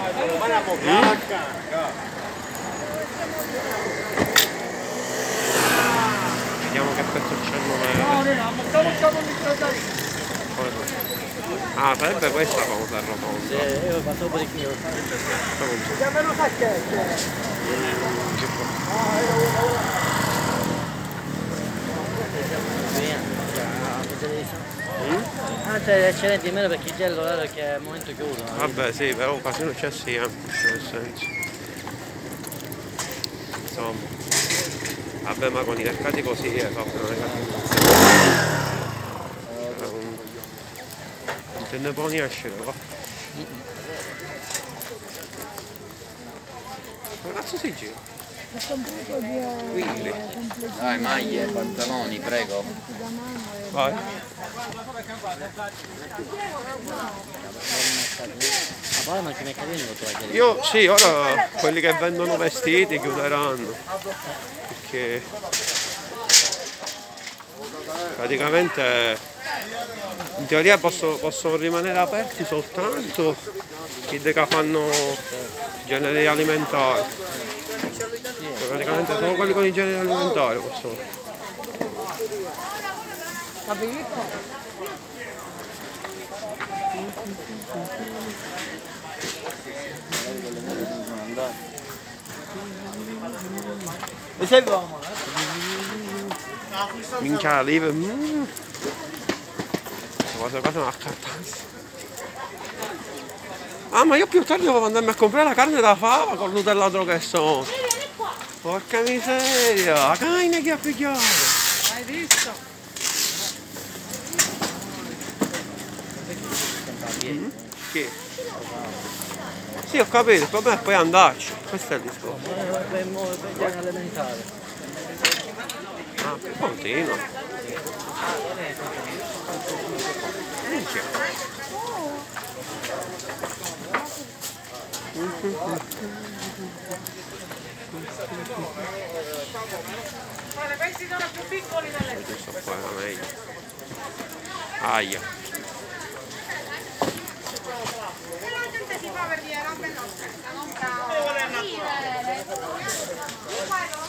Vediamo che pezzo c'è il Ah, sarebbe questa famosa rotonda. Sì, io ho fatto parecchio. C'è eccellenti meno perché già l'orario che al momento chiudono. Vabbè sì, però quasi non c'è semplice nel senso. Insomma. Vabbè ma con i mercati così non è non te ne può ne escere qua. Come cazzo si gira? Quindi. Dai, maglie, pantaloni, prego. Vai. Ma poi non ci mercatini lo trovi? Io sì, ora quelli che vendono vestiti chiuderanno. Perché praticamente in teoria possono rimanere aperti soltanto chi che fanno generi alimentari. Praticamente solo quelli con i generi alimentari possono. Mi sei buono? Minchia live. Questa cosa è una accattanza. Ah, ma io più tardi devo andarmi a comprare la carne da fava col nutellatro che sono. Porca miseria, la carne che ha pigliato. Hai visto? Che? Sì, ho capito, il problema è poi andarci. Questo è il discorso. Per elementare. Ah, che continua. Minchia. Guarda, questi sono più piccoli delle Questo qua era meglio. Aia. Se la gente si fa per dire robe nostre, non bravo.